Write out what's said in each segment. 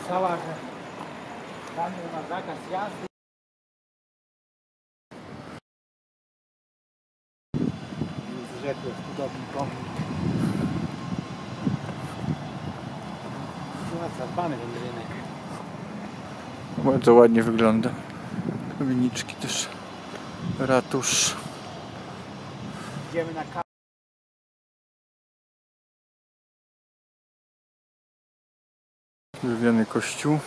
napisała, że tam ma zakaz jazdy. Z rzekły budownikom. Zadbany ten rynek. Bardzo ładnie wygląda. Kamieniczki też. Ratusz. Idziemy na kawę. Drewniany kościół.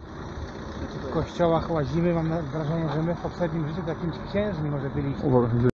W kościołach łazimy, mam wrażenie, że my w poprzednim życiu takimś księżmi może byliśmy.